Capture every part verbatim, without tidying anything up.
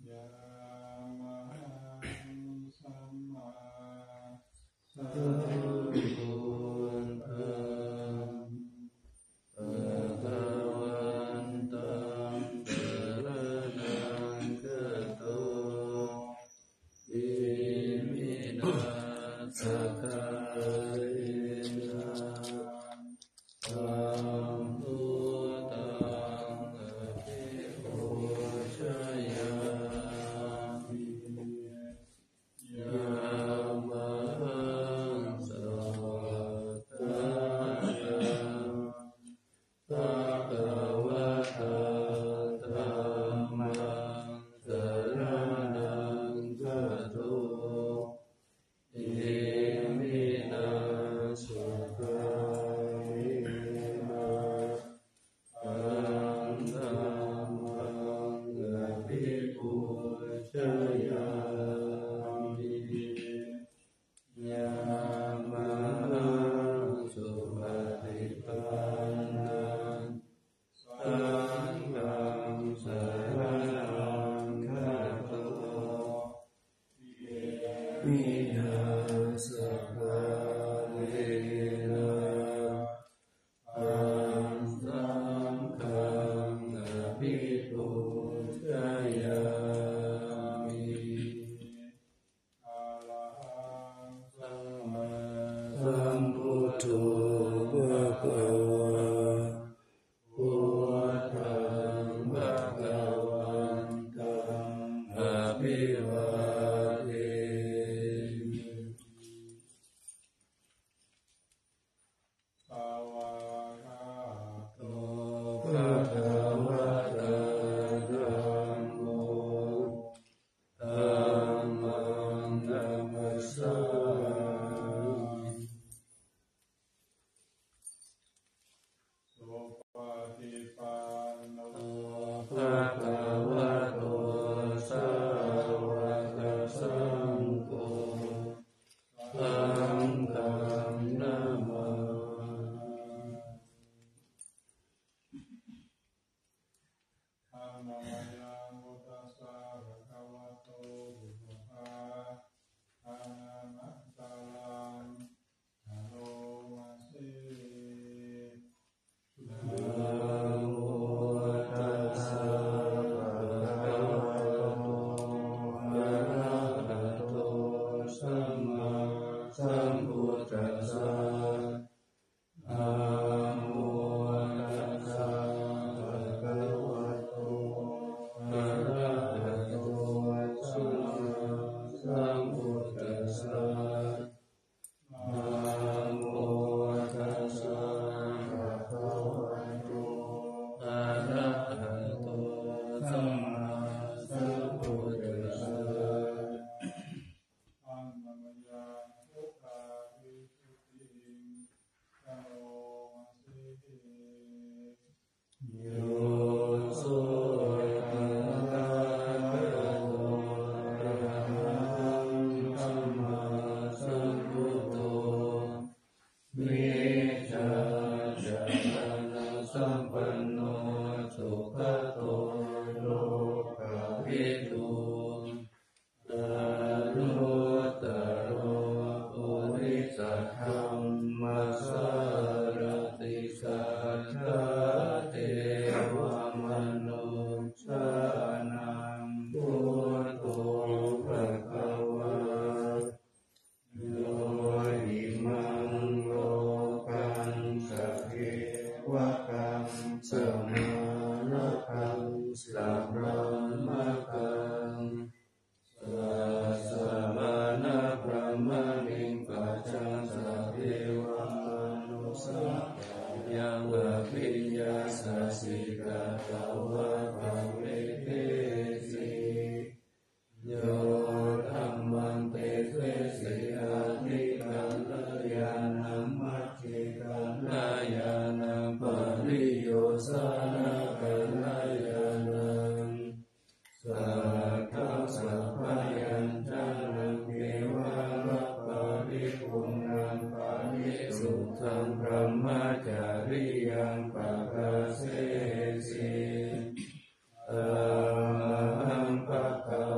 ภะคะ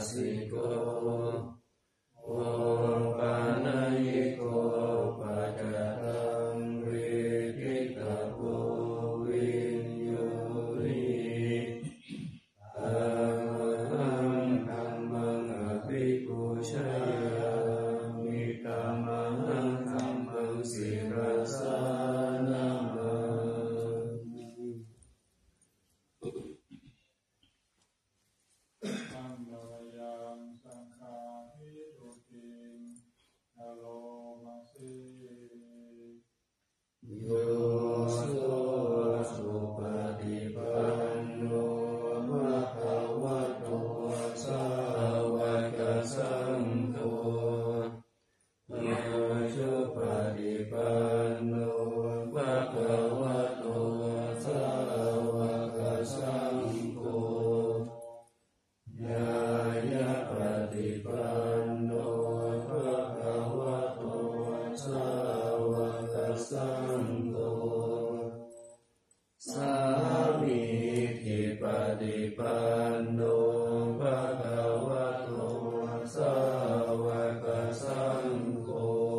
สิโกโอปานายิโกปัจจตังวิกิตาโกวินโยหิตังธัมมังอภิปูชยามิธัมมังธัมมังศิรสานามาโยโสสุปฏิปันโนภะคะวะโตสาวกสังโฆโยโสปฏิปันโนภะคะวะโตสาวกสังโฆญาญาปฏิปันโนภะคะวะโตสาวกสังโฆสามีจิปฏิปันโนภะคะวะโตสาวกสังโฆ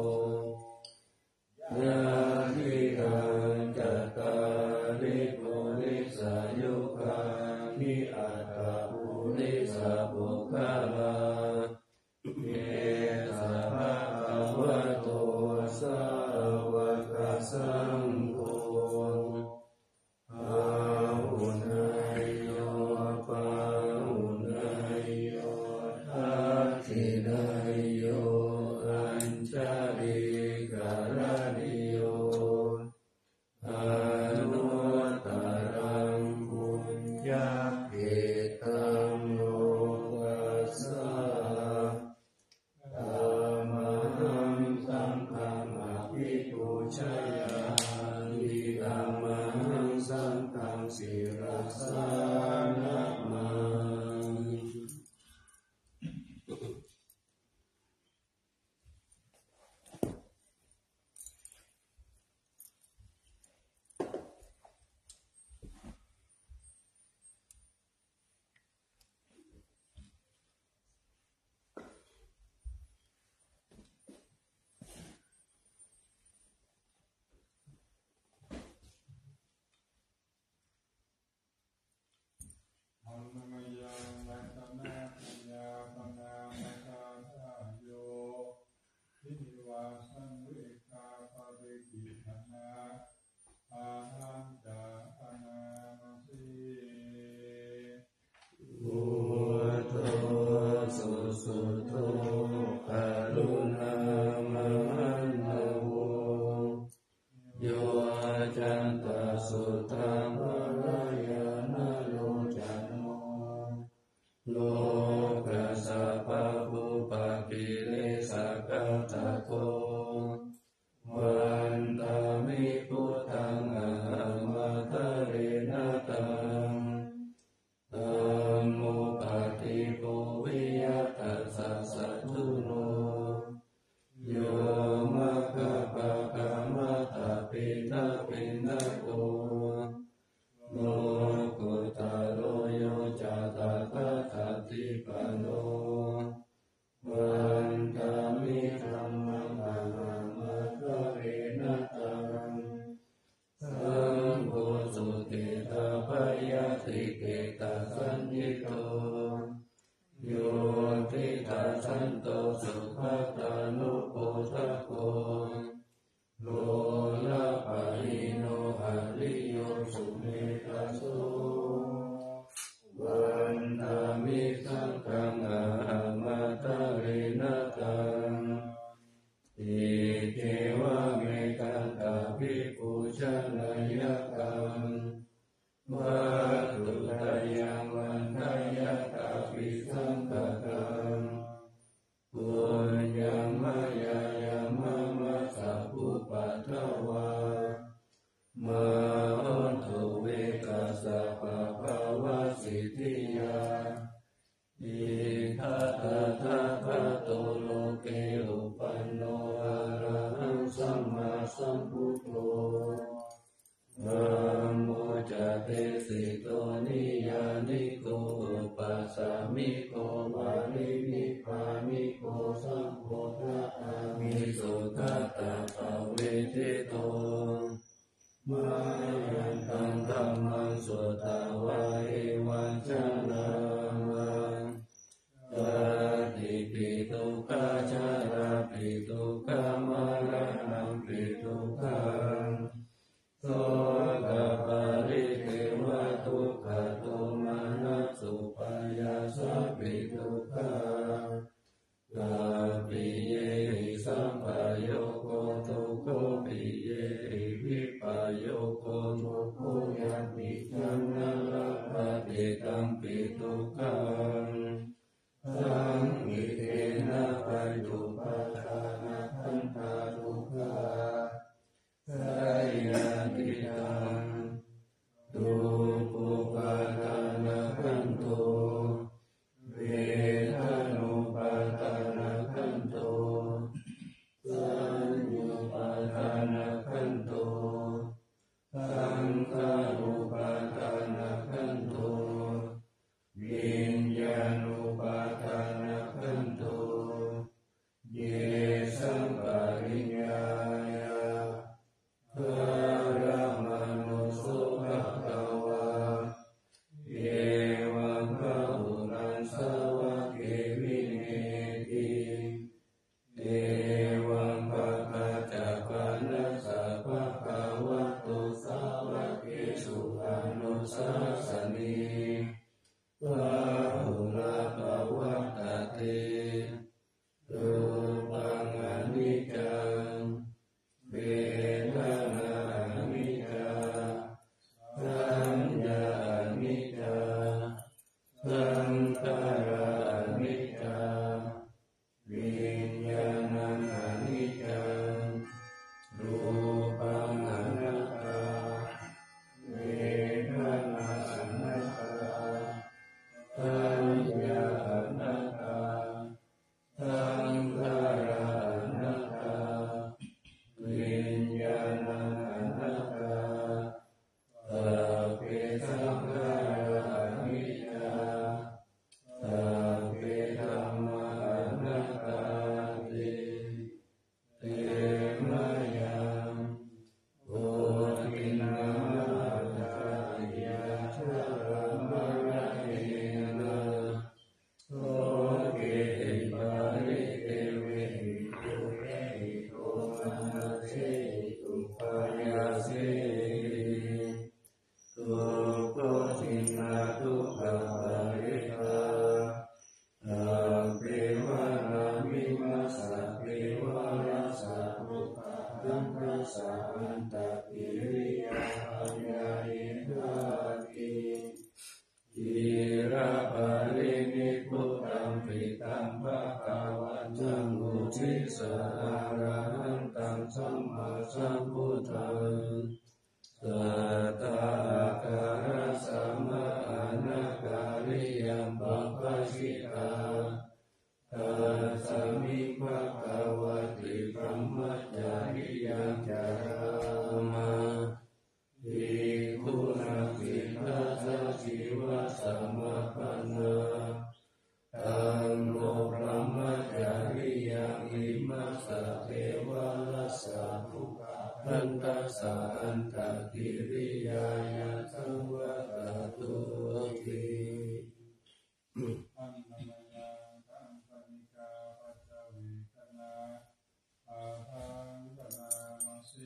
ญาติทังจัตตาริปุริสายุคานิอัตตปุริสาปุคลาเยสะภะคะวะโตสาวกสังโฆอาหุนายโยปาหุนายโยทักขินายโยอัญชลิกาลนิโยอนุตตรังบุญญาเกตังโลกัสสะธัมมังสังฆังอภิปูชยามิธัมมังสังฆังศิรสานะมาสุโตกรุณามหันโนโยจันตสุตังวรายานาโลจันโนโลกัสสะปะปุปะปิเลสะกัตตะโกวันตามิพุทธังอะหังมัตเรนะตังธัมโมปฏิปุวิยตัสสะสัตถุโนโยมะคะปะกะมะตะปิตะปินะโกโลกุตโรโยจะตถาคติปันโนวันตามิธัมมังอะหังมัตเรนะตังสังโฆสุติตาภยติเกตสัญญิโตโยติตาสันโตสุภตานุโปทะโกโลลาภะหิโนหะริโยสุเมตโสวันตามิสังฆังอะหังมัตเรนะตังอิเทวะเมตังกะภิปุชนายกังวัตถุทายังวันทายะตาปิสังฆังปุญญามายายามะมะสัพพุปัตถวามะหันตุเวกัสสะปะภาวะสิทธิยาอิทัตถะภะโตโลเกอุปันโนอะระหังสัมมาสัมพุทโธนะโมจะเตสิโตนิยานิโกอุปัสสามิโกวะเรทุกขาลาปิเยหิสัมปโยโกทุกขปิเยหิวิปโยโกทุกขยันติจันนละปะติตัมปิทุกขังสังขิเตนะปัจจุปทานะขันธาทุกขาสายาติตังตุปุปาทานะขันโตเวทานุปาทานะขันโตสัญญูปาทานะขันโตสังขารุปาทานะขันโตวิญญาณุปาทานะขันโตเยสัมปริญญายาภรมนุสุภควาเอวังพหุรังสาวะเกวิเนติเอวังปะปะจัปปะนัสสะภะคะวะโตสาวะเกสุอนุสาสนีพะหุระภวัตติรูปังอนิจจังเวทนาอนิจจาสัญญาอนิจจาสังขารอนิจจาวิญญาณังอนิจจังรูปังอนัตตาเวทนาอนัตตาสัญญาอนัตตาสังขารอนัตตาวิญญาณังอนัตตาสัพเพสังขาราอนิจจาสัพเพธัมมาอนัตตาติเตมะยังโอทินังอัตตายาชะมะระเอนะโสเกปะริเตเวหิตุเรหิโตมะเสตุปายาเสตุโกสินาทุกขปาริตาอาเปวะนามิมัสสะเปวะรัสสะทุกขาทัมปัสสะอันตกิริยาปัญญาเยทาติอิระปะรินิพพุตัมปิตัมภะคะวันตังอุทิสะอะระหันตังสัมมาสัมพุทธังสัตตะอาการะสัมมาอานาการิยัมปัปปะสิตาตัสสะมิภะคะวะติพรหมจาริยังจามาภิกขุนังสิกขาสะชีวะสัมมาปันนาตังโลพรหมจาริยังอิมัสสะเทวะรัสสะทุกขาทันตัสสะอันตกิริยายะสังวะตตุติอันนมยังตังปณิกาปัจจเวทนาอาทังปนามาเส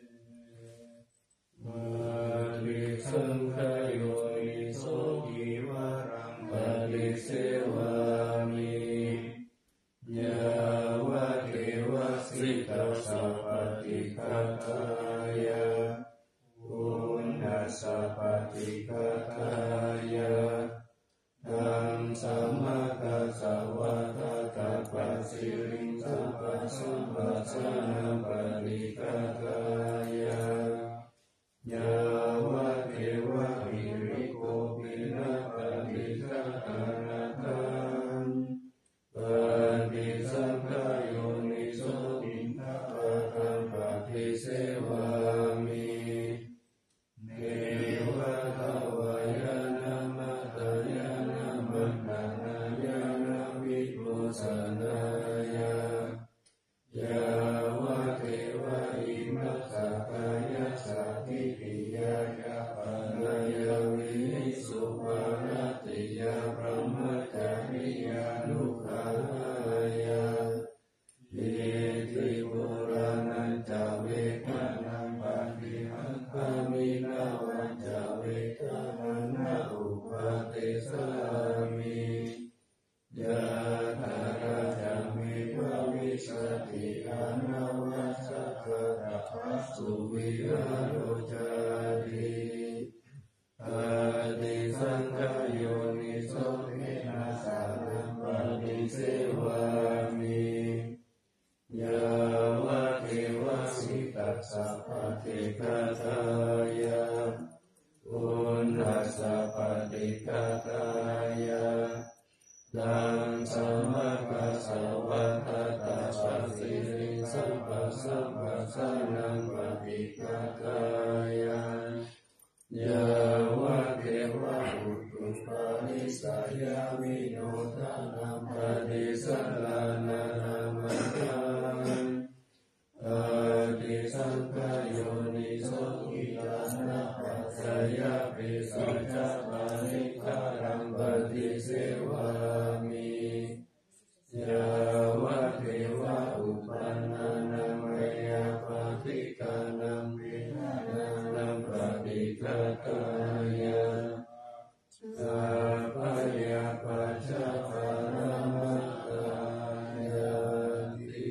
มาลิสังขโยนิโสกิวารังปฏิเสวามิยาวะเทวะสิตัสสะปฏิคัตตายะปุณญัสสะปฏิคัตตายะธัมสัมมากัสสะวะทะตะปัสสิริงสัพพะสัมปัสสะนะปฏิคัตตายะยาวะเทวะหิริโกภินะปฏิคัตตานะตังปฏิสังขโยนิโสตินทะปะตังปฏิเสวามิเนวะทวายานะมัตตายานะมัตตานายานะวิปุสนายายาวะเทวะอิมัสสะกายะสัตถิปิยายะปานายาวิสุภารติยาพรหมจาริยานุขายาเยติปุรานันจเวทนังปฏิหังคามินาวันจเวทนังนาอุปาเตสามิ เยยะถาราจามิภวิสติอานาวัสสะภะระสุวิหารโรจาริอาติสังขโยนิโสเทนะสานังปฏิเสวามิยาวะเทวะสิตัสสะปฏิฆาตายะอุณหัสสะปฏิฆาตายะดังสัมมากัสสะวัฏฏัสสะสิริสัพพะสัมปะสะนังปฏิฆาตายะยาวะเทวะอุตุปานิสัยยามิโนทานังปฏิสัลลานานามังคังอาติสังขโยนิโสกิลานะปัสสยะปิสัจจปานิฆารังปฏิเสวามิยาวะเทวะอุปันนานังเมยะปฏิกานังวิหานังปฏิฆาตายะสัพพยาปัจจปารามัตตายะติ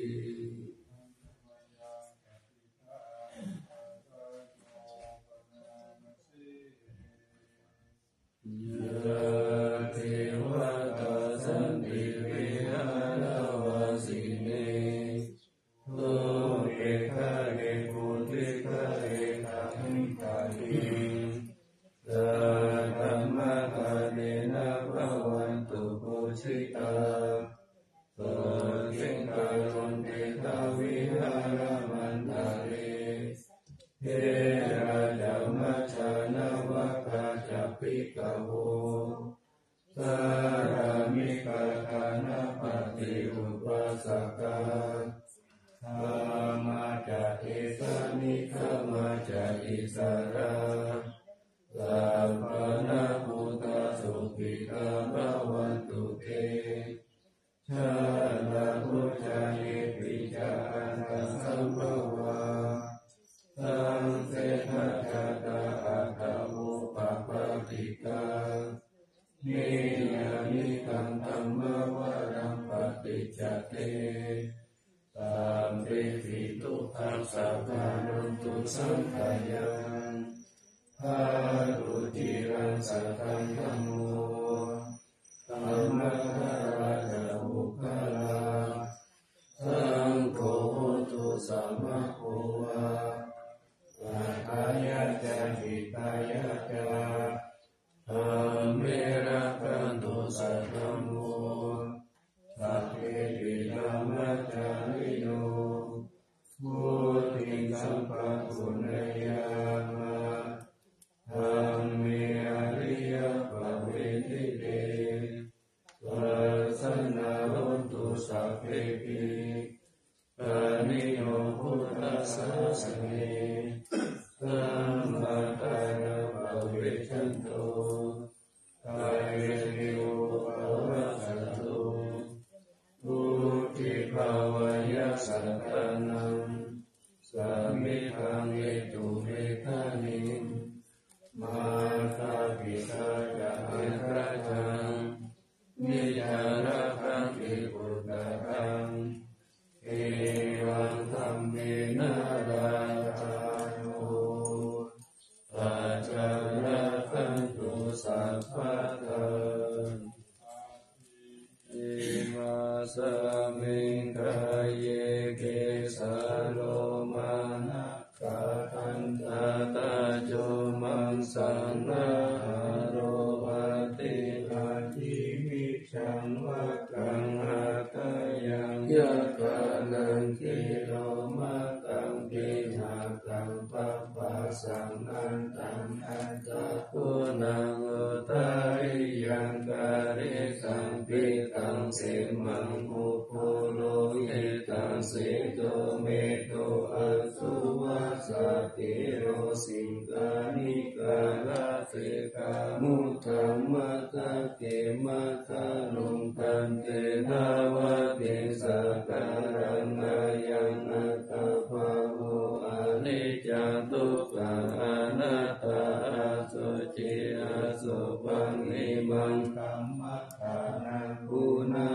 ยะเทวตาสันติวิหารวาสิเนโลเอคะเอปุติคะเอคะหิกาหิสัทธัมมะกะเนนะภวันตุปุชิตาโสเกกะโลเตตาวิหารมันตาเรเฮราจัมมัชฌานาวะกาจัปปิกะโวสารามิกาคานะปฏิอุปัสสกาธรรมาจะเอสานิขมาจะอิสระสัพพะนาพุทธสุขิตาภวันตุเตชาลาพุทธาเยปิจาอันตังสัมภวาสังเสทะจาตาอัตตมุปะปะติกานิยานิกังธัมมวารังปฏิจจเตตามเปติทุกขังสัพพานันตุสังขยังภาตุจิรังสัตตังธัมโมธัมมะคาราจามุขลาสังโฆตุสัมมาโควาปัฏฐายะจาหิตายะจาธัมเมระกันตุสัทธัมโมสัพเพติธัมมัจจาริโนพุทธิสัมปัสสุเนยามะธัมเมอริยปเวทิเตปัสสนาโหตุสัพเพปิปานิโยพุทธัสสะสเนสัมมาทานะภเวชันโตกายเยโยภวะสัตโตพุทธิภาวายะสัตตานังสัมมิทังเอตุเมธานิมาตาปิตาจะเอระจังนิยาระคังติปุตตะคังเอวังธัมเมนะดาธาโนปัจจาระคันตุสัพพะทังเอมาสมิงกายเยเกสาโลมานะกาทันตาตาโจมังสังนาโรอาติอาทิมิชังวะกังอาตายังยะกะนังกิโลมาตังกินาตังปัปปะสังอันตังอันตะปุนังอุตาริยังกะเรสังปิตังเสมังอุปโลเยตังเสโตเมโตอัสุวัสสติโรสิกานิกาลาเสกามุตัมมะตะเกมะตะลุงตันเตนาวะเตสะการังอายังอัตตะภะโวอะนิจจังทุกขังอนัตตาอสุจิอสุปังนิมังคัมมะทานังปุนา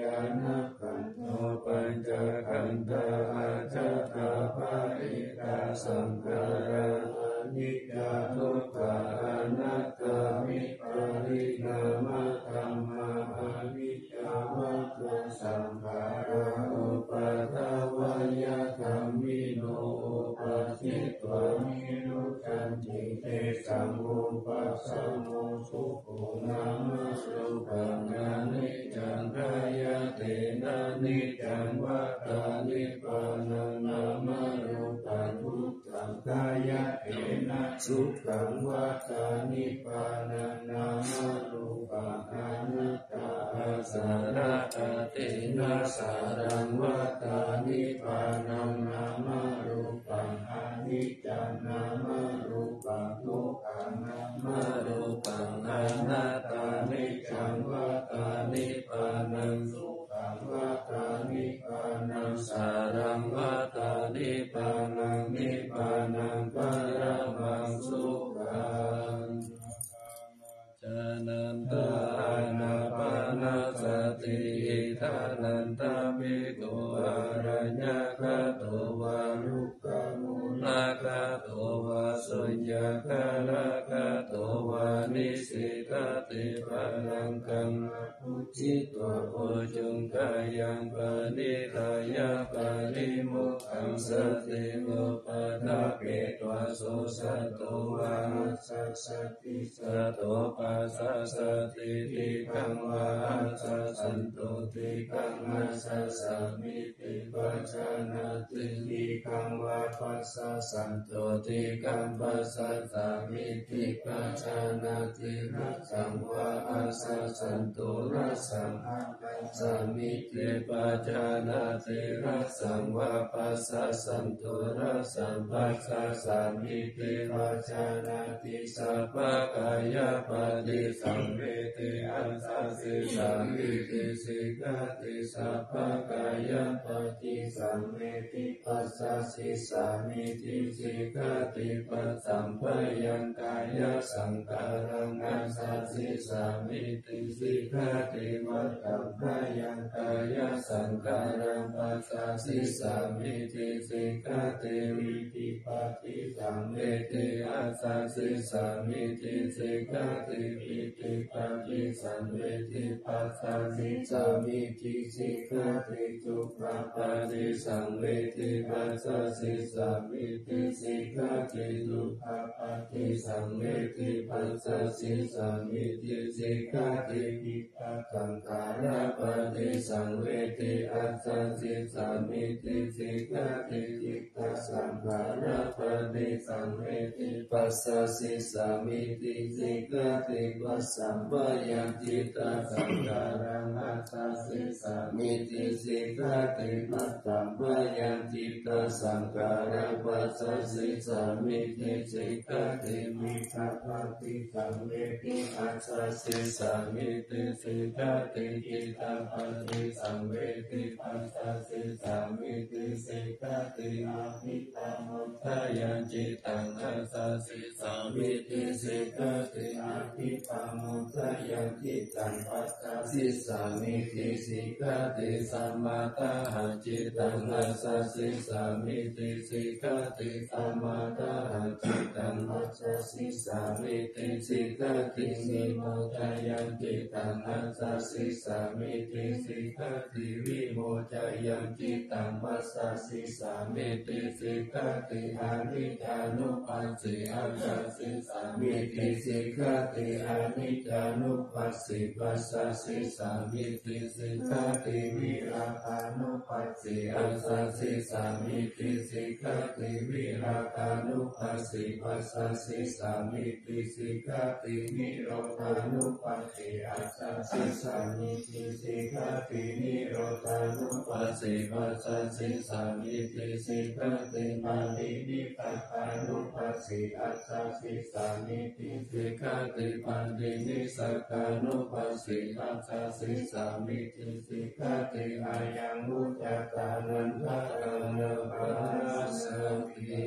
านะขันโตปัญจขันธาอาจาตาภาอิตาสังขารานิจจทุกขาอนัตตามิปาริณามะธัมมาอนิจจวัตถุสังขาราอุปัฏฐวายธัมมิโนอุปัฏฐิตวานิรุชันติเตสังอุปัสสโมสุโขนามะสุปังอนิจจังกายเตนะนิจจังวัฏฏานิพพานังนามรูปังทุกขังกายเตนะสุขังวัฏฏานิพพานังนามรูปังอนัตตาสาระตเตนะสารังวัฏฏานิพพานังนามรูปังอนิจจังนามรูปังทุกขังนามรูปังอนัตตานิจจังวัฏฏานิพพานังสุขังวัฏฏานิพพานังสารังวัฏฏานิพพานังนิพพานังปรมังสุขังจานันตาอานาปานาสติอิทานันตาภิกขุอารัญญคโตวารุกขมุลคโตวาสุญญคละคโตวานิสิตติภาลังกังอุจิตวะโอจุงกายังปณิทายะปริมุขังสติโลปะทะเกตวะโสสัตโตวาสัสสติสัตโตปัสสะสติติกังวาสัสสันโตติกังมัสสะสามิติปัจจานาติติกังวาปัสสะสันโตติกังปัสสะสามิติปัจจานาติรัสสังวาอัสสะสันโตรัสสังอาปัสสามิติปัจจานาติรัสสังวาปัสสะสันโตรัสสังปัสสะสามิติปัจจานาติสัพพกายปฏิสังเวทิอัสสะสิสามิติสิกขติสัพพกายปฏิสังเวทิปัสสะสิสามิติสิกขติปัสสัมปยังกายสังขารังอัสสะสิสามิติสิกขติวัฏฏังปยังกายสังขารังปัสสะสิสามิติสิกขติวิธิปัสสิสังเวทิอัสสะสิสามิติสิกขติวิธิปัสสิสังเวทิปัสสะสิสามิติสิกขติทุกขปัสสิสังเวทิปัสสะสิสามิติสิกขติทุกขปัสสิสังเวทิปัสสะสิสามิติสิกขติวิปัสสังขาราปัสสิสังเวทิอัสสะสิสามิติสิกขติจิตตสังขาราปัสสิสังเวทิปัสสะสิสามิติสิกขติวัสสัมปยังจิตตสังขารังอัสสะสิสามิติสิกขติวัสสัมปยังจิตตสังขารังปัสสะสิสามิติสิกขติมิขปัสสิสังเวทิอัสสะสิสามิติสิกขติจิตตปัสสิสังเวทิปัสสะสิสามิติสิกขติอาภิธรรมุทายังจิตตังอัสสะสิสามิติสิกขติอาภิธรรมุทายังจิตตังปัสสะสิสามิติสิกขติสัมมาทาหังจิตตังอัสสะสิสามิติสิกขติสัมมาทาหังจิตตังอัสสะสิสามิติสิกขตินิโมทายังจิตตังอัสสะสิสามิติสิกขติวิโมทายังจิตตังปัสสะสิสามิติสิกขติอนิจจานุปัสสิอัสสะสิสามิติสิกขติอนิจจานุปัสสิปัสสะสิสามิติสิกขติวิราคานุปัสสิอัสสะสิสามิติสิกขติวิราคานุปัสสิปัสสะสิสามิติสิกขตินิโรธานุปัสสิอัสสะสิสามิติสิกขตินิโรธานุปัสสิปัสสะสิสามิติสิกขติมาลินิปัสสานุปัสสิอัสสะสิสามิติสิกขติปันตินิสักขานุปัสสิอัสสะสิสามิติสิกขติอายังมุจจตานันทะนปัสสติ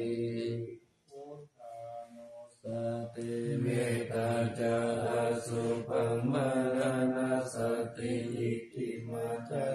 สติเมตตาจาสุปังมรณสติอิทิมาจา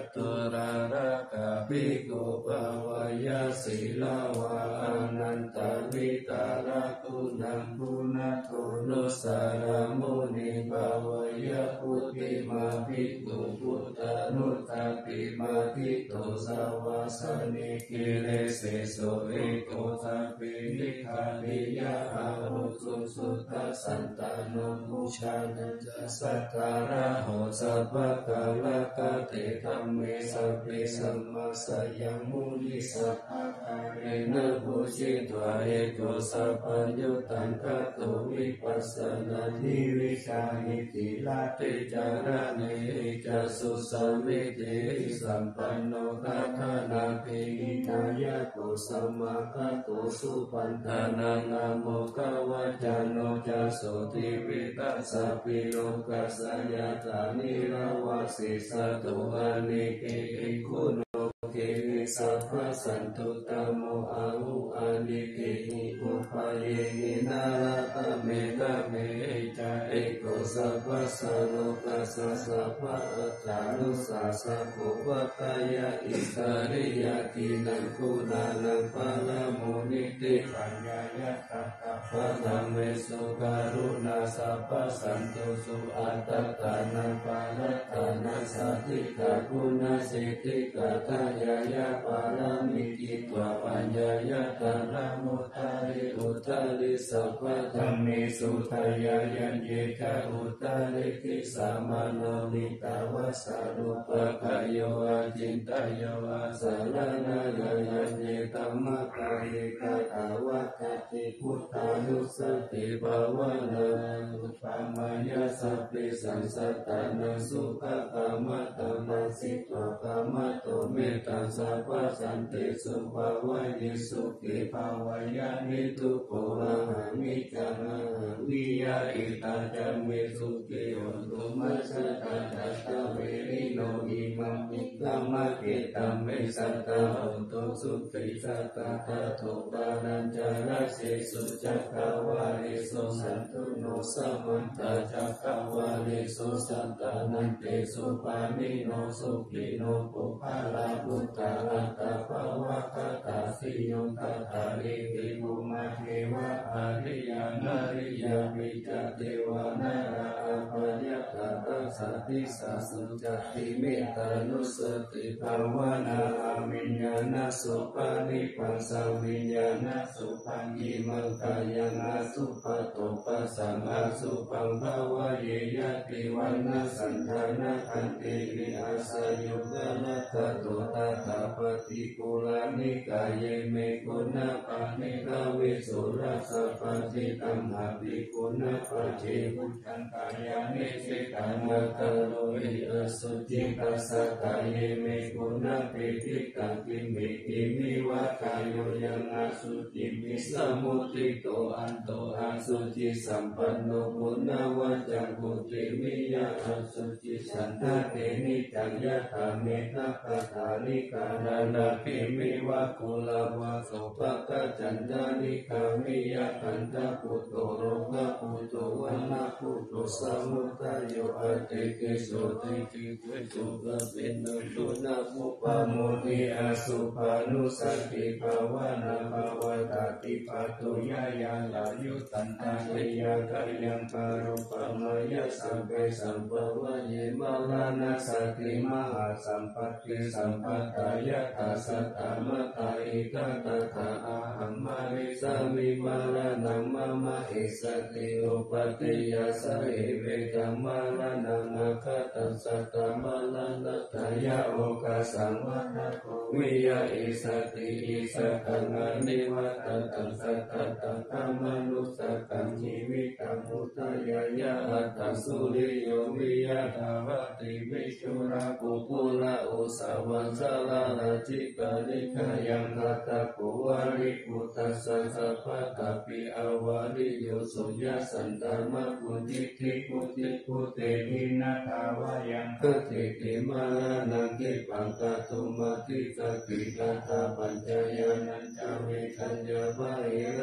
ตุราระกะภิกขุภาวายาศีลาวาอนันตวิตาระคุณังคุณัโทนุสารมุนิภาวายาพุทธิมาภิกขุพุทธานุตตติมาภิกขุสาวาสนิกิเลเสโสเอโกทัพพินิคานิยาอาหุสุสุตตสันตานุมุชานัจสัตการะโหสัพพะกาลกะเตธัมเมสัพเพสัมมาสัยยังมุนิสัพพะกาเรนะภูชิตวะเอโกสัพพัญญุตังคะโตวิปัสสนาทิวิชาหิติลาติจารเนจัสสุสัมมิเตสัมปันโนทัฏฐานาภิหิตายะโกสัมมาคะโตสุปันธานานะโมกวะจาโนจัสโสติปิตัสสะปิโลกัสสะยะถานิราวาสิสัตตุอานิเกอิคุโนเกวิสัพพะสันตุตโมอาหุอานิเกหิอุปาเยหินาราตเมตเมจาเอโกสัพพะสะโลกัสสะสัพพะอัตตานุสัสสะโภวะกายะอิสริยตินังคุณานังปะละโมนิติปัญญายะตัตถะภะธัมเมสุการุณาสัพพะสันตุสุอัตตานังปะรัตตานัสสัทธิกาคุณาสิทธิกาตายายะปารามิกิตวะปัญญายะตาระมุตตาริอุตตาริสัพพะธัมเมสุทายายัญเยกะอุตตาริกิสามาโนนิตาวะสารุปะกะโยอาจินตโยอาสารนายัญเยตัมมะกะเยกะตาวะคติพุทธานุสติภาวนาอุปามายะสัพพิสังสัตตานังสุขกามะตมัสสิตวะกามะโตเมตตาสัพพะสันติสุภาวะยิสุขิภาวายานิทุโกอะหังมิจานะวิยาอิตาจัมเมสุขิโหตุมัสสะตาจัตตะเวริโนอิมังมิตัมมะเกตัมเมสัตตะโหตุสุขิสัตตะตะโตปานัญจาระเสสุจักขวาเลโสสันตุโนสัมมันตาจักขวาเลโสสัตตานันเตสุปานิโนสุขิโนปุพพะลาภุตตะอัตตะภวะคตาสิโยตัตตาริติภูมาเทวะอาริยานาริยามิจเทวานาราอาภยตตาสัตติสัสสุจติเมตตานุสติภาวนาอามิญญาณสุปานิปัสสะวิญญาณสุปัญญิมังกายังอาสุปโตปัสสังอาสุปังภาวะเยยติวันนะสันทานะคันติวิอาสยุตนะตโตตถาปฏิปุรานิกายเมกุณะปานิกาวิสุรัสสะปฏิตัมหะภิกขุณะปะเจวุตังกายานิสิกานาตโลหิอสุจิตัสสะกายเมกุณะปิติกังกิมิติมิวะกายโยยังอสุจิมิสมุติโตอันโตอสุจิสัมปันโนปุณะวะจังกุติมิยะอสุจิสันทะเตนิจังยะถาเมตตาตาลิกานานาภิมิวะกุลาวะโสภะกะจันทานิกามิยะคันทะปุตโตโรภะปุตโตวะนะปุตโตสมุทัยโยอะเตเกโสติติเกโสกะเปนะตุนะมุปะโมทิอาสุภานุสติภาวนาภาวตาติปัตตุยะยังลายุตันตาเตยะกะยังปารุปะมายะสัมเปสัมภวะเยมะลานะสติมหาสัมปัตติสัมปัตตายะตาสัตตมะตาอิกะตถาอะหัมมาริสามิมาลานัมมะมะอิสติโอปติยาสะเอเวกัมมาลานังอะคะตัสสะตมะลานะตายะโอกัสสังวะนะโกวิยะอิสติอิสกังอะนิวัตตังสัตตะตังธรรมนุสกังชีวิตังมุตยายะอัตตสุริโยวิยะทาวติวิชุระกุปุระอุสาวังสลาราจิกานิกายังกัตตะปุวาริปุตตัสสะสัพพะตปิอวาริโยสุยะสันตามะปุติติปุติปุเตหินะทาวายังคติติมาลานังกิปังกะตุมาติสกิกาตาปัญจายานันจาเวคัญญาภาหิรัสสัน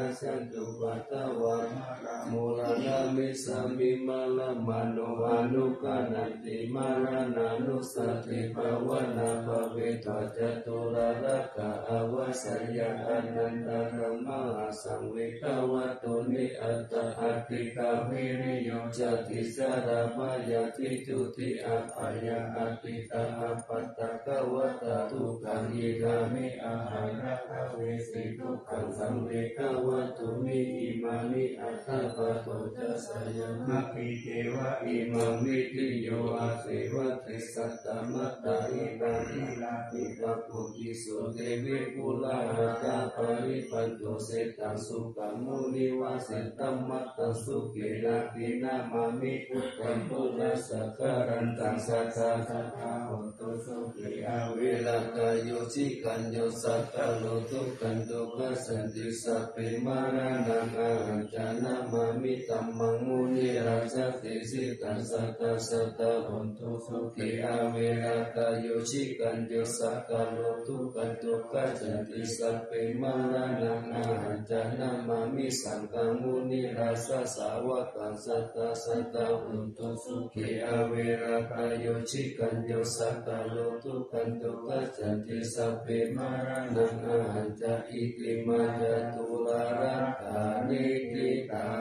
ตุปัตตวะโมลานามิสามิมาลามโนอนุกานันติมารานานุสติภาวนาภเวทัจตุระระกะอวสัยยะอนันตรมหาสังเวกวะตุนิอัตตะอติกาวิริโยจติสารมายาติจุติอาภายาอติตาอปัตตะกวะตาทุกขังอิรามิอาหาระภเวสิทุกขังสังเวกวะตุมิอิมานิอัตถะปะโตจะสยามะปิเทวะอิมังวิติโยอาเสวะติสัตตมัตตาอิบาลิลาภิปัปปุติสุเตวิปุลาหะตาปริปันโตเสตังสุขังมุนิวาสิตัมมัตตสุเกนะตินามามิอุตตัมปุระสักการันตังสัจจาสัทธาหุตุสุขิอาเวลากายโยจิกันโยสัตตะโลตุกันโตกัสสันติสัพเพมารานังอาหัจจานามามิตัมมังมุนิราชติสิตังสัตตะสัตตะหุตุสุขิอาเวลากายโยจิกันโยสัตตะโลตุกันโตกัสสันติสัพเพมารานังอาหัจจานามามิสังฆังมุนิราชสาวกังสัตตะสัตตะหุตุสุขิอาเวลากายโยจิกันโยสัตตะโลตุกันโตกัสสันติสัพเพมารานังอาหัจจาอิติมาจตุลารัตถานิติตา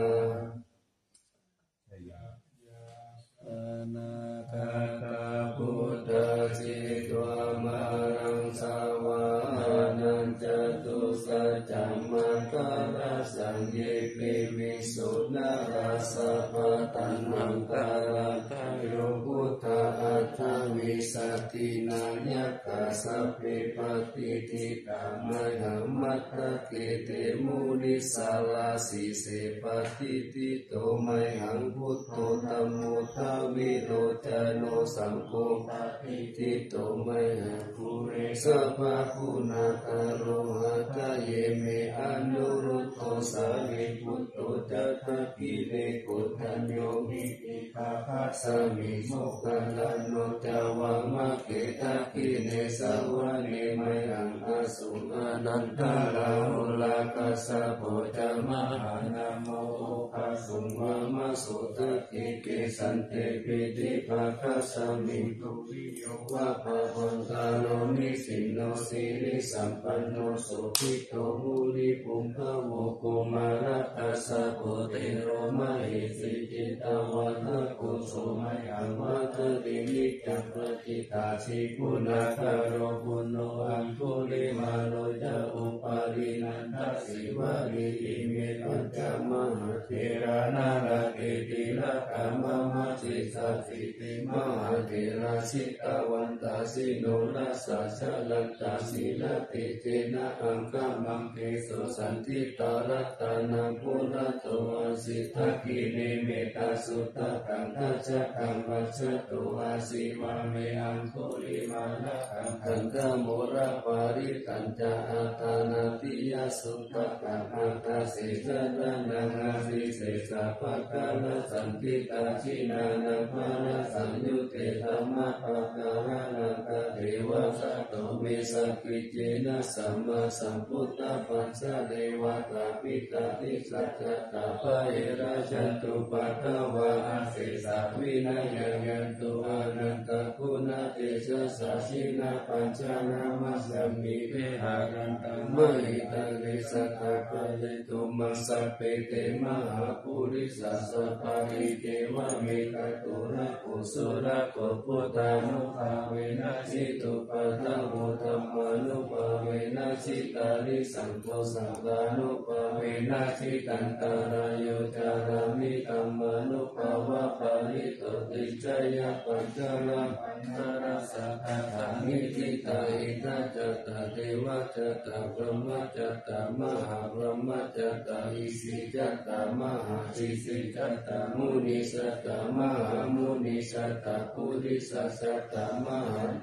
อนาคาตาพุทธจิตวามารังสาวานันจตุสัจจมัตตาราสังเยปิวิสุนาราสะปะตันนังตาราทายโยพุทธาอัตถวิสัตตินายักขะสัพเพปฏิทิตามหัมมัตตะเกเตมุนิสาลาสิเสปฏิทิโตไมหังพุทโธธัมโมทาวิโรจโนสังโฆปฏิทิโตไมหังภูเรสัพพะคุณาคาโรหะตะเยเมอนุรุตโตสาวิพุทโธจัตตะกิเลโกทัญโยหิติภาภัสสมิโมกขันลันโนจาวามะเกตะกิเนสาวะเนไมหังอสุอานันตาลาหุลาคัสสะโพจามหานาโมภะสุวามะสุตติเกสันเตปิติภาคัสสมิตุวิโยวะภะวันตาโลนิสิโนสิริสัมปันโนสุขิโตมุนิปุงภโวโกมารัตตัสสะโพเตโรมะหิสิจิตาวัฏกุโสมะยังวัฏตินิจังปฏิตาสิกุณาคารปุณโนอังคุลิมาโลจะอุปารินันทสิวะริอิเมปัญจมหาเถระนาราเกติละกามะมะจิสาสิติมหาเถระสิตาวันตาสิโนรัสสะชะลันตาสิลติเจนะอังคะมังเกโสสันติตารัตตานังปุระโตอาสิทากิเนเมตาสุตตะกังทัจจกังวัชโตอาสิวะเมอังคุลิมานะกังคันธโมระปาริตัญจาอาตานาติยสุตตะกังอัตตาสิจนะนังอาสิเสสะภะคะละสันติตาชินานังภาระสัญยุเตธัมมะภะคะระนังกะเทวะสัตโตเมสักขิเจนะสัมมาสัมพุทธปัสสะเดวะตาปิตาติสัจจตาภะเอราชันตุปัตตวะอาเสสะวินัยยันตุอานันตคุณาเตชะสะชินาปัญจนามัสสมิเวหารันตังมหิตังเรสัตตะปะเยตุมัสสะเปเตมหาปุริสัสสะปะริเกวะเมตตุระโกสุระโกพุทธานุภาเวนะสิตุปัตตะโมธัมมานุภาเวนะสิตาริสังโฆสังฆานุภาเวนะสิตันตารายโยจารามิธัมมานุภาวะปาริโตติจยะปัญจละปัญจรัสสะทานิทิตาอิทัจจตาเทวะจตาพรหมจตามหาพรหมจตาอิสิจตามหาสิสิจตามุนิสัตตามหามุนิสัตตาปุริสัสสะตามหาปุริ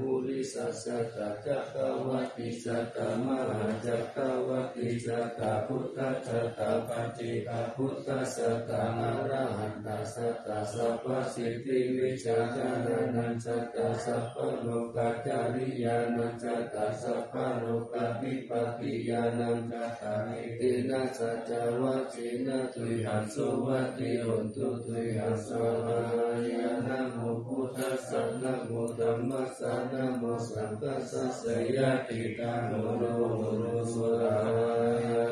สัสสะจักขวัตติสัตตมหาจักขวัตติสัตตพุทธัสสะปัจเจกพุทธัสสะอรหันตัสสะสัพพสิทธิวิชาจารนันสัตตสัพพโลกาจาริยานันสัตตสัพพโลกาภิปัสสิยานันจัตตานิตินัสสัจจวัจฉินะตุหัสโสวัตติโหนตุตุหัสสะมายานะโมพุทธัสสะนะโมธัมมัสสะนะโมสังฆัสสะสยติตาโนโรโรสวายา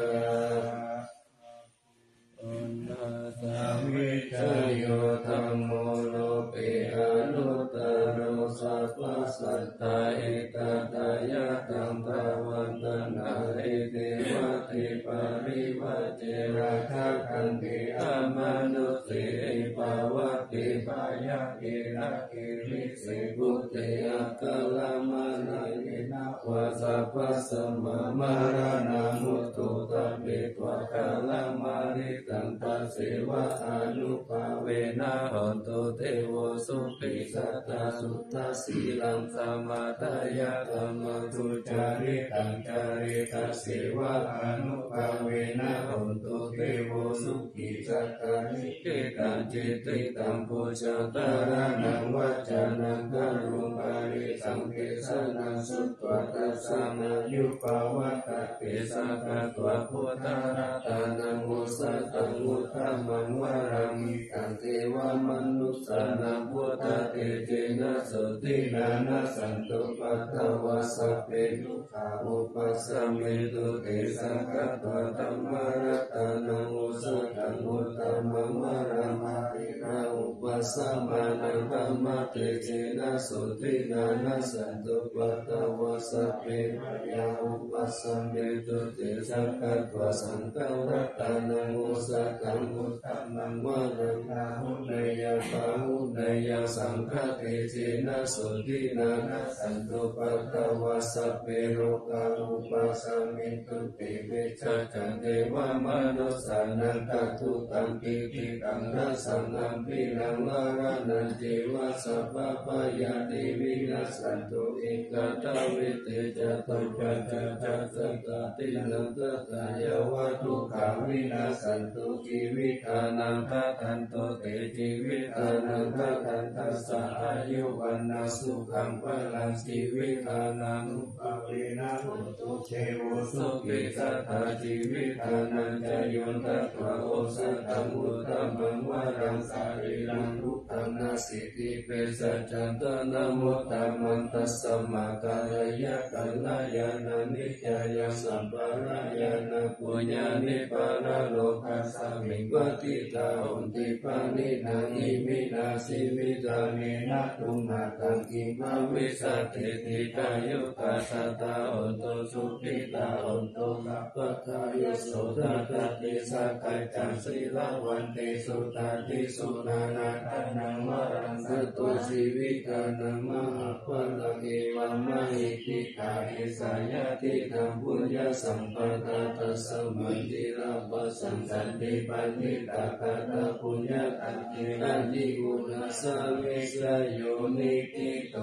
สัมมิจโยธัมโมโลเปอนุตตโรสัพพสัตตาเอตตายะธัมภวันตนาเอเทวะเทปาริวัจเจราคะคันติอามานุสิปาวะเตปายะเกนะเกริสิบุเตอะกะละมานะเยนะวะสัพพสัมมามารานะมุตโตตะเปตวะกะละมาริตังตัสเสวะอนุภาเวนะหันตุเทโวสุปิสัตตาสุตตะสีลังสมาทายะธัมมังสุจาริตังจาริตัสเสวะอนุภาเวนะหันตุเทโวสุปิสัตตานิเกตังจิตติตังปุจจตารานังวัจจานังกรุงปาริสังเกสนังสุตตวะตัสสะนายุปาวะตะเกสังฆตัวพุทธาราตานังมุสัตตังมุตตะมังวารามิตังเทวมนุสสานังพุทธเตเจนะสุตินานะสันตุปัตตวะสัพเพทุกขาอุปัสสมิตุเตสังฆตัวธัมมารัตานังมุสัตตังมุตตะมังวารามินาอุปัสสมานังธัมมะเตเจนะสุตินานะสันตุปัตตวะสัพเพยาอุปัสสมิตุเตสังฆตัวสังฆรัตานังมุสัตตังมุตตะมังวารามิเนยปาหุเนยสังฆเตเจนะสุตินานะสันตุปัตตวะสัพเพโรกาอุปัสสมิตุเตเวชะจันเทวมนุสสานังตัตุตังปิติตังนะสังฆัมปินังวารานันเจวะสัพพะปายาติวินัสสันตุเอกตาวิเตจะตุปัจจะจะสัตตินังตตายาวะทุกขาวินัสสันตุชีวิตานังทัตันตุเตชีวิตานังทัตันตัสสะอายุวันนาสุขังพลังชีวิตานังอุปเวนะโหตุเทโวสุขิสัตตาชีวิตานังจะยุนตัตวะโอสัตตังอุตตมังวารังสารีรังทุกขังนาสิติเปสัจจันตนะโมตามันตัสสะมากายยะกัลยาณนิจยะสัมปารายานะปุญญานิปาราโลกัสสะมิงวัติตาหุนติปานินาอิมินาสิมิตาเมนะตุมาตังอิมาวิสัตติติกายุกัสสะตาหุนตุสุขิตาหุนตุกัปปะทายุโสตตติสักกัจจังสีลาวันติสุตติสุนานาทานังวารังสัตตุชีวิตานังมหาภลังเอวัมมหิติกาเอสายาตินังปุญญสัมปตาตัสสะมันติราปัสสังสันติปันติตาคาตาปุญญตันติตันติกุณาสเวสโยนิกิโต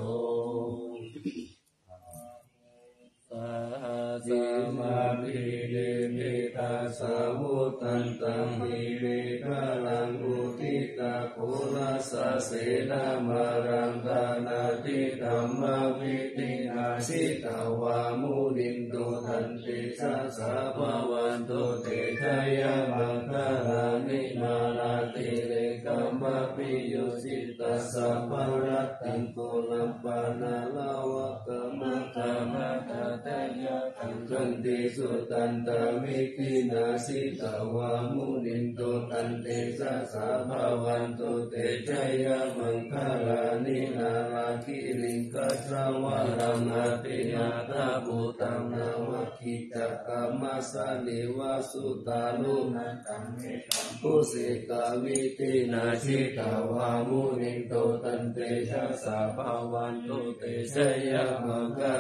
สัมมาปิเดมิตาสาวุตันตังหิริกาลังอุทิตาโคราสเสนามารังทานาติธัมมวิตินาสิตาวามุนินโตทันติสัสสะภวันโตเตชะยะมังคลานินาราติเลกัมมปิโยสิตัสสะภรัตตังโกลัมปานาลาวะกัมมะธรรมะตะเตยะตังคันติสุตันตมิกินาสิตาวามุนินโตตันติสัสสะภวันโตเตชะยะมังคลานินาราคิลิงกัสสวะรังอภินาทาภูตังนาวะคิจักกัมมัสสะนิวาสุตาลุนันตังเมตังปุเสกาวิตินาสิตาวามุนินโตตันติสัสสะภวันโตเตชะยะมังคลานิ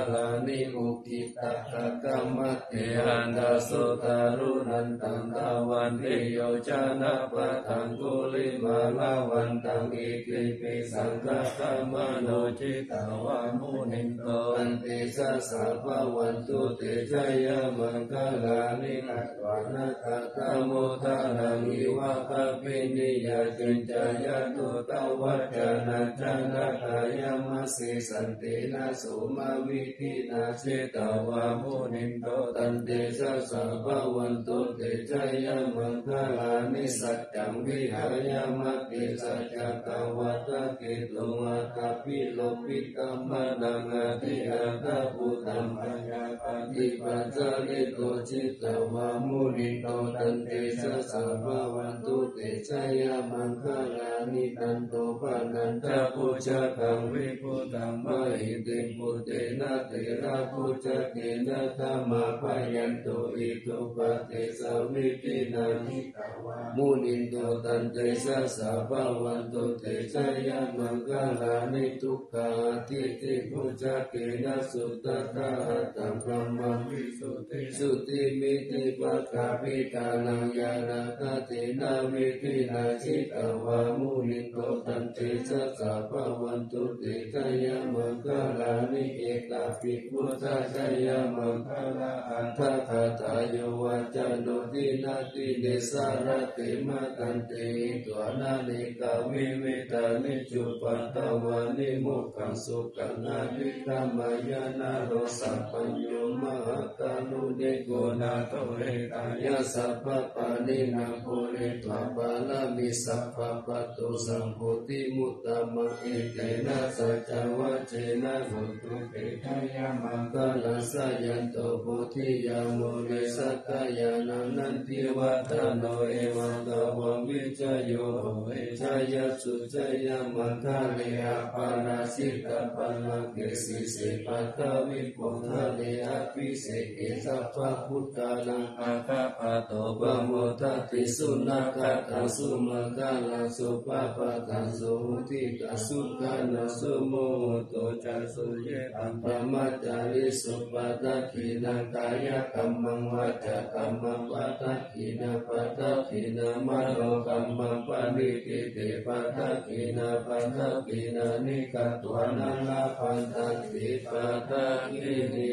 นิอุกิตะกะกะมัตติหันตสุตารุนันตังตาวันติโยชนะปะทังกุลิมาลาวันตังอิติปิสังฆะธรรมโนจิตาวามุนิโตอันติสัสสะภะวันตุเตชะยะมังคลานิอัตวานะตะตะโมทานังอิวะภะปินิยะจุนจายะตุตวัจจานัจจนะกายมัสสิสันตินาสุมาวิธินาเชตาวามุนิโตตันติสัสสะภะวันตุเตชะยะมังคลานิสัจจังวิหายามะติสัจจตวัตตะกิตุอัตตปิโลปิกัมมะนังอธิอัตตปุตัมปัญญาปฏิปัจจาริโตจิตตวามุนิโตตันติสัสสะภะวันตุเตชะยะมังคลานิตันโตปะนันทะปุจจกังวิปุตตัมมะหิติปุเตนะเตระปุจจเกนะธัมมาปะยันโตอิตุปะเตสะวิตินานิตวามุนิโตตันติสัสสะภะวันตุเตชะยะมังคลานิทุกขาทิฏฐิปุจจเกนะสุตตะตังพรหมวิสุทธิสุติมิติปัฏฐาปิตานังญาณคตินาวิธินาจิตวามุนิโตตันติสัสสะภะวันตุเตชะยะมังคลานิเอกาภิพุทธะชยะมังคลาอันทะคตายโยวัจจโนทินาติเดสารติมะกันติตัวนานิกาวิเวตานิจุปัตตวานิโมกขังสุขังนาภิกามายานาโรสัพพัญโยมหาตานุเดโกนาโตเรตายะสัพพะปานินาโภเรตวะปาลามิสัพพะปัตโตสัมโพธิมุตตมะเอเตนะสัจจวัจเจนะโหตุเตชะยะมังคลาสยันโตโพธิยาโมเรสักกายานันนันติวัฏโนเอวังตวังวิจโยเอชยสุจยามังคเลอปาราสิตาปัลลังเกสิเสปัตตวิปุถะเลอภิเสเกสัพพะพุทธานังอาคาปะโตปะโมทัตติสุนัขตังสุมังคลังสุปะปะตังสุติกะสุขานะสุโมโตจัสสุเยอัมปะมัจจาริสุปะตะขีนังกายกัมมังวาจากัมมังปะตะขีนะปะตะขีนะมโนกัมมังปะนิติเตปะตะขีนะปะตะขีนะนิกัตวานัลลาภันตันติปะตะขีนี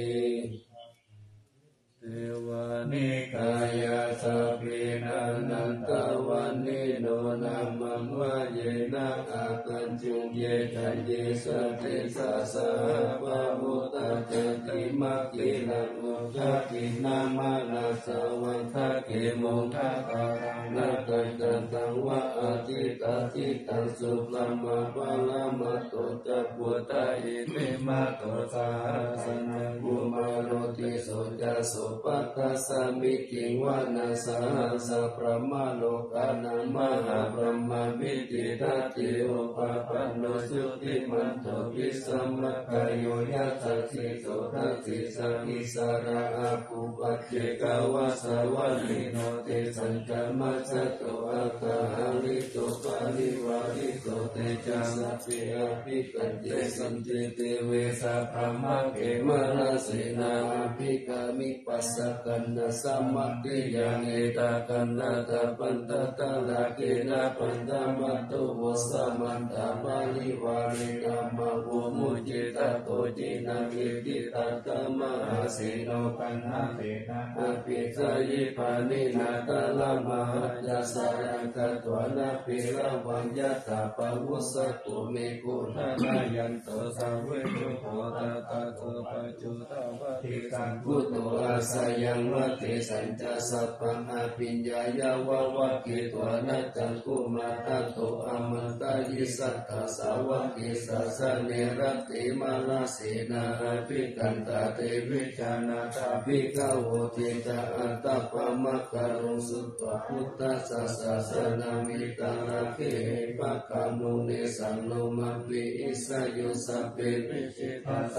เทวานิกายาสัพพินันนันตวันนิโนนามังวะเยนะอาคัญจุงเยจันเยสเตสะสะภะมุตตะเจติมัคคิลังอุจจตินามานาสวังคะเกโมทะการังนาตันตันตังวะอาทิตาทิตังสุปลัมมาปะละมะโตจัปปุตตะอิติมาโตสาสนังกุมารโติโสจัสโสปัตตะสามิกิงวานาสาสัพพะมะโลกานังมหาพรหมวิติทัตติโอปะปันโนสุติมันโตวิสัมมะกายโยยัสสสิโสทัสสิสังอิสาระอาภูปัจเจกาวาสวัลลิโนเตสัญจมัสสะโตอาคาหาริโตปาริวาริโตเตจัสสะเปอภิกัจเจสันติเตเวสะพรหมะเกมราเสนาภิกามิปัสสะกันนะสัมมัติยังเอตากันนะตาปันตะตะระเกนะปันตะมัตโตวสัมมันตาปาริวาริกามะโวมุจิตะโตจินังอิติตัตตะมหาเสโนกันนะเตนะอภิสายิปานินาตะละมหายัสสะยังกัตวะนะปิระวังยัตตาปะวุสสะตุเมกุณะนายันโตสังเวชุโหตตะโตปะจุตวะติสังกุโตอาสยังวะเตสัญจสัพพังอภิญญายาวะวะเกตวะนะจังกุมาตัตโตอมันตายิสัตตาสาวะเกสัสสะเนรัตติมาลาเสนาภิกันตาเตวิจานาตาภิกขโวเทจาอัตตะปะมะกะรุสุตวะพุทธัสสะสะสะนามิตังระเกปะกะมุเนสังโลมะปิอิสะโยสัพเพปิจิตาสังฆา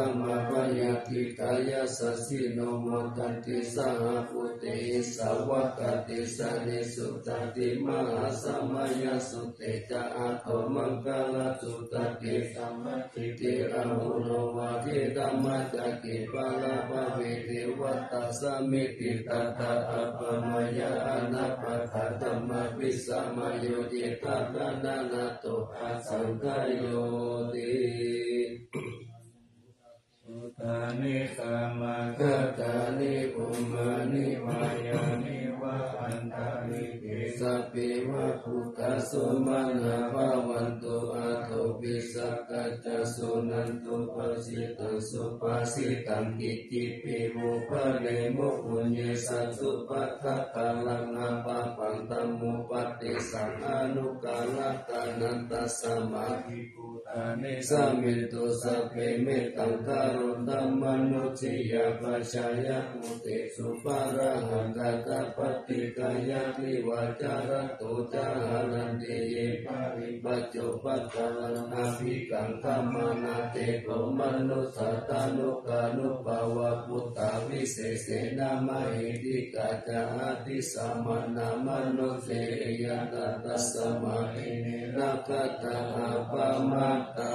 มาปยาติกายสัสสิโนโมตันติสหพุเตสาวกติสานิสุตติมหาสมัยสุเตจะอาโตมังคลสุตติสัมมาทิฏฐิอาหุโนวาทิธัมมัจจกิปะลาภะเวเทวัตตาสมิติตตาอัปปมายาอนัปปะทะธัมมาปิสามโยติตานานาโตอาสังขโยติสุตานิกามะกตานิอุมานิวายานิวะอันตานิเกสัพพิวะพุทธสุมาณาภาวันตุอาโทปิสักกัจจสุนันตุปสิตังสุปาสิตังกิจิปิมุปะเนมุปุญเยสัสสุปัฏฐะกาลังอาปะปังตัมมุปัตติสังอนุกาลตานันตัสสมาภิกุตานิสัมมิตุสัพเพเมตังคารุธัมมนุจิยาปัจจายมุติสุปาระหังกตปฏิกายานิวาจารตุจารันติเยปะริปัจจุปัจจานาภิกังคัมมานาเตโกมนุสัตตานุกานุภาวะพุทธาวิเศษเสนามหิติกาจาติสามานา มนุเสยตัสสมาเอเนรักตาปะมัตตา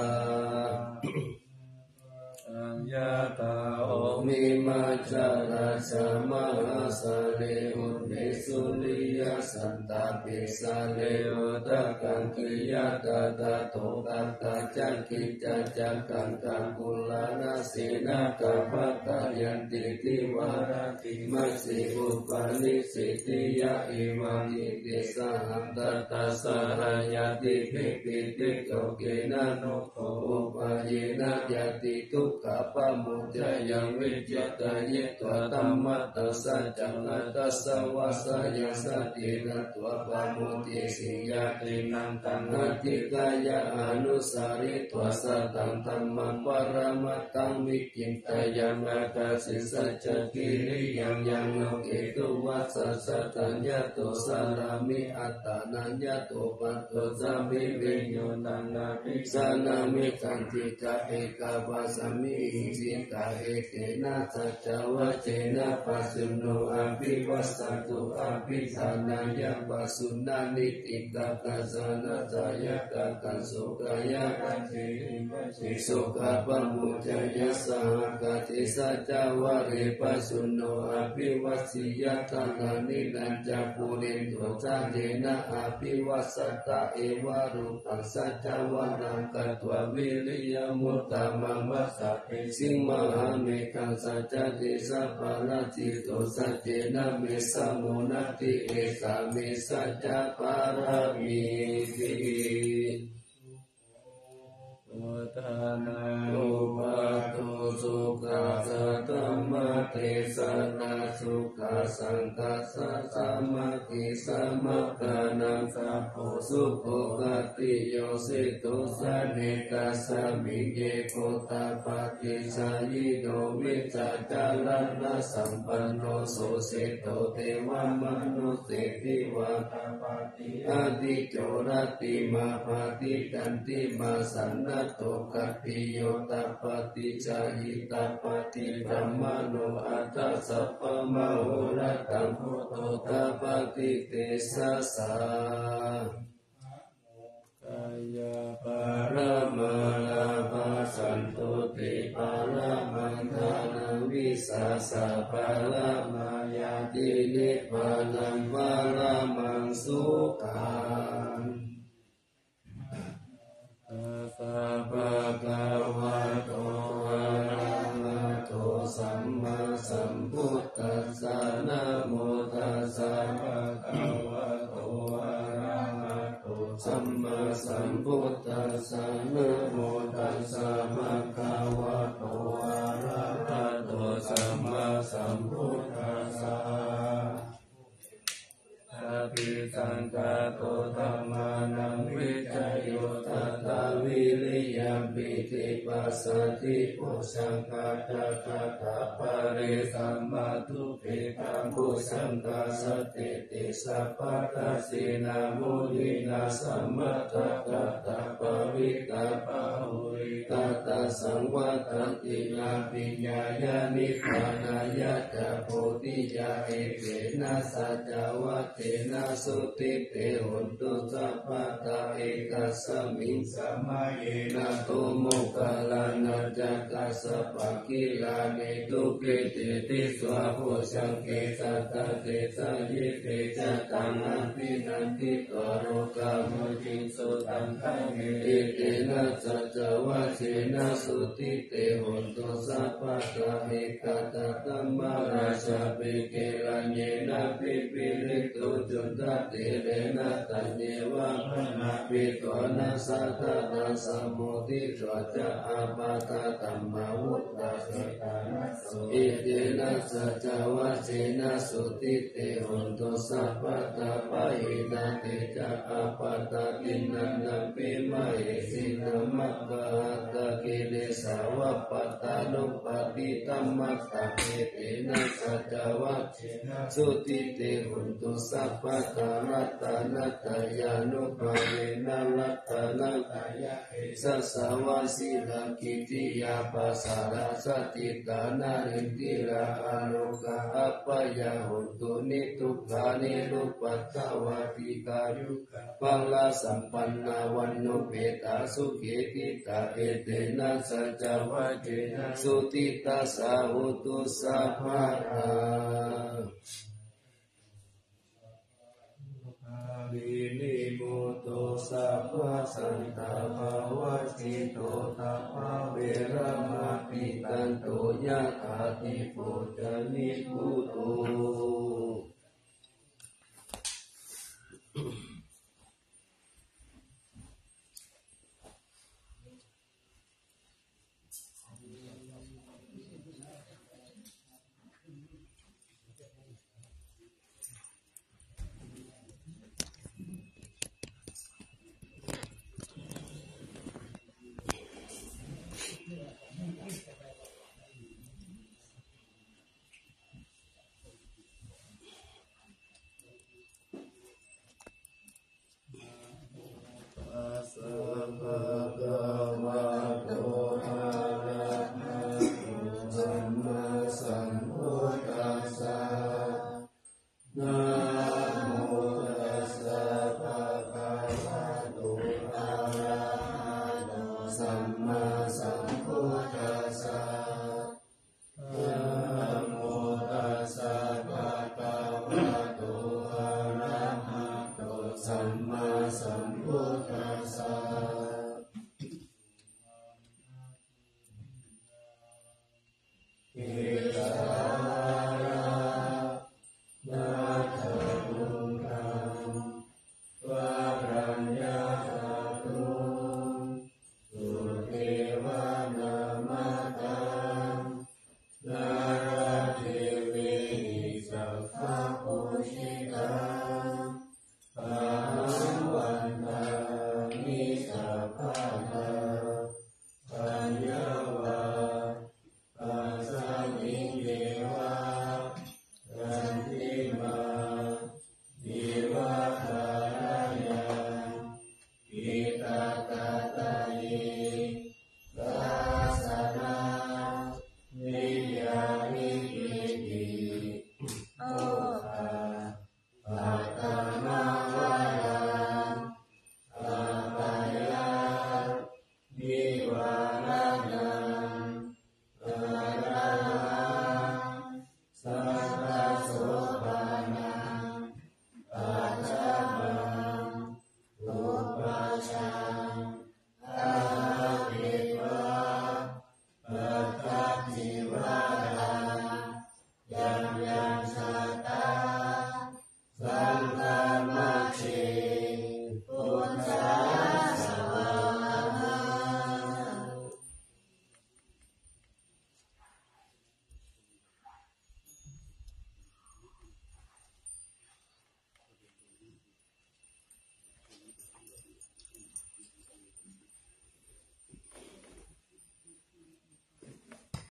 สัญญาตาโอมิมัจจาราชมาสะเลอุเดสุริยสันตาปิสะเลอุตะกังกิยาตตาโตตัตตาจักขิจัจจักังกังกุลานาสีนาคาภัตตายันติติวาราติมัสสิอุปาณิสิติยะเอวังอิติสหันตตาสารายติภิปิติโกเกนะโนโคอุปาเยนะยติทุกขปะมุจยังวิจิตายะตัวธรรมะตัสสะจังตัสสะวะสยะสตินะตัวปะมุติสิยะตินังตังอธิกายะอนุสาริตัวสัตตังธรรมะปรมัตตังวิจิตายะมะกะสิสัจกิริยังยังโลเกตุวัสสะตัญญะโตสารามิอัตตานัญญะโตปัตโตสามิวิญโยตังนาภิสานามิกันติกะเอกาวาสมิสิกาเอเตนะสัจวะเจนะปัสสุโนอภิวัสสตุอภิสานัญญะปัสสุนานิติกะกัสสนะจายะกะกัสสุกายะกัจเจติสุขะปะมุจยะสหกติสัจวะเรปัสสุโนอภิวัสสิยะตานานินันจะปุเรนโตจาเจนะอภิวัสสตะเอวะรูปัสสัจวะนังกัตวะวิริยมุตตะมังวัสสะเปสิมหาเมฆังสัจจิสัพพะนาจิโตสัจเจนะเมสะโมนะติเอสาเมสัจจปารามิติอุทานาอุปาตุสุขัสสะธัมมะเทศนาสุขัสสันตัสสะสัมมาทิสัมมาทานังสัพโพสุโภคติโยสิตุสะเนกัสสะมิเยโกตาปฏิสายิโนวิจัจจารัตนะสัมปันโนโสเสโตเทวมนุสเสติวาตาปฏิอาติโจรติมาปฏิตันติมาสันนะโตกัปปิโยตาปฏิจายิตาปฏิธัมมโนอัตถสัพพะมะโหระตังพุทโธตาปฏิเตสะสะกายาปาระมาลาภาสันตุติปาระมังทานังวิสาสะปาระมายาตินิพพานังปาระมังสุขังสัพพะกวะโตอะระหะโตสัมมาสัมพุทธัสสะนะโมตัสสะภะคะวะโตอะระหะโตสัมมาสัมพุทธัสสะนะโมตัสสะภะคะวะโตอะระหะโตสัมมาสัมพุทธัสสะสัพพิสังฆาโตธัมมานังวิจโยตัตตาวิริยมปิติปัสสติปุชังคาตาคาตาปะเรสัมมาทุเปกังปุชังคาสติติสัพพะทัสสินามุนินาสัมมาตากาตาปวิตาปะหุริตาตาสังวัตติญาปิญญายานิพพานายะจาโพธิญาเอเกนะสัจวัตเตนะสุติเตหุนตุสัพพะตาเอกัสสมิงสมัยเอนะตุโมกขลานะจักกัสสะปะกิลาเนตุเกเตติสวะโหชังเกสัตตะเตสะยิเตจะตังอภินันติกโรกามุจิสุตังคังเอเตนะสัจวัตเตนะสุติเตหุนตุสัพพะตาเอกัตตัมมาราชาเปเกลัญเยนะปิปิริตุจุตตะเตเรนะตัญเยวะพนะปิโตนะสัตตะนะสัมโมทิโตจะอาปาตะตัมมาวุตตะเสตานะโสอิเตนะสัจวัตเตนะสุติเตหุนตุสัพพะตาปะหินาเตจะอาปาตะกินันนะปิมะเอสินะมัคคะตะกิเลสาวะปัตตานุปติตัมมัคคะเอเตนะสัจวัตเตนะสุติเตหุนตุสัพพะตารัตตานัตตายานุภาเวนะรัตตานัตตายะเอสัสสาวะสีลังกิติยาปัสสาราสติตานารินติราอาโลกะอัปปยาหุนตุนิทุกขานิรุปัตถวาติกายุปังลาสัมปันนาวันโนเปตาสุเกติตาเอเตนะสัจวัตเตนะสุติตาสาหุตุสัพพะทาวินิโมโตสัพพะสันตาภาวะสิโตตัพพะเวระมะปิตันโตยะถาติโพจนิพุโตเอ